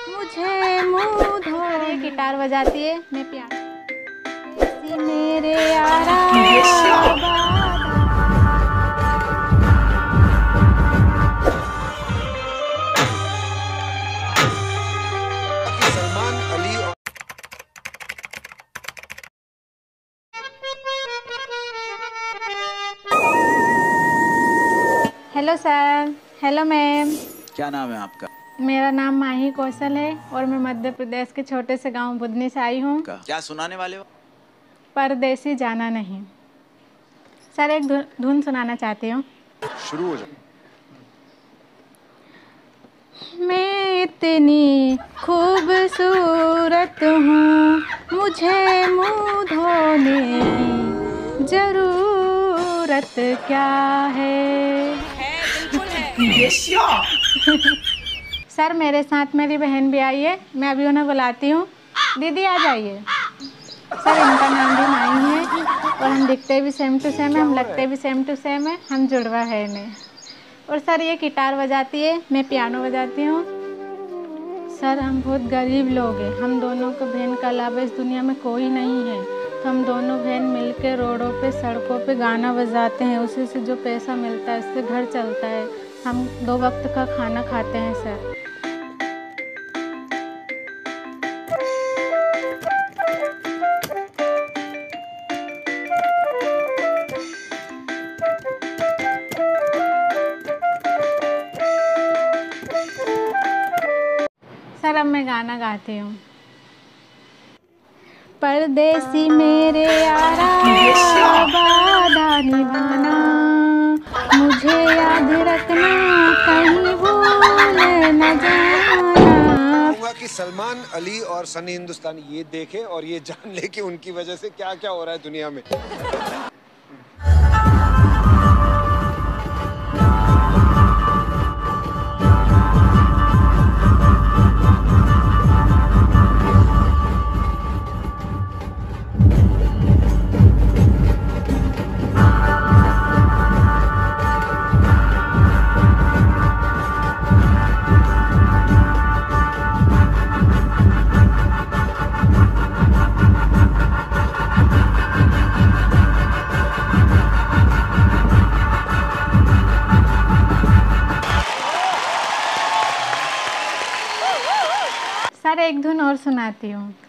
मुझे मुँह धोने। गिटार बजाती है, मैं पियानो। मेरे यारा सलमान अली और हेलो सर। Hello ma'am. क्या नाम है आपका? मेरा नाम माही कौशल है और मैं मध्य प्रदेश के छोटे से गांव बुधनी से आई हूँ। क्या सुनाने वाले हो? परदेसी जाना नहीं। सर एक धुन सुनाना चाहती हूँ। शुरू हो जाओ। मैं इतनी खूबसूरत हूँ, मुझे मुँह धोने की जरूरत क्या है? बिल्कुल है। सर मेरे साथ मेरी बहन भी आई है, मैं अभी उन्हें बुलाती हूँ। दीदी आ जाइए। सर इनका नाम भी माही है और हम दिखते भी सेम टू सेम है, हम लगते भी सेम टू सेम है, हम जुड़वा है इन्हें। और सर ये गिटार बजाती है, मैं पियानो बजाती हूँ। सर हम बहुत गरीब लोग हैं, हम दोनों को बहन के अलावा इस दुनिया में कोई नहीं है, तो हम दोनों बहन मिलकर रोडों पे सड़कों पे गाना बजाते हैं, उसी से जो पैसा मिलता है उससे घर चलता है। हम 2 वक्त का खाना खाते हैं सर। सर अब मैं गाना गाती हूँ। परदेसी मेरे यारा वादा निभाना, मुझे याद रखना, कहीं भूल न जाना। कि सलमान अली और सनी हिंदुस्तानी ये देखे और ये जान ले कि उनकी वजह से क्या क्या हो रहा है दुनिया में। सर एक धुन और सुनाती हूँ।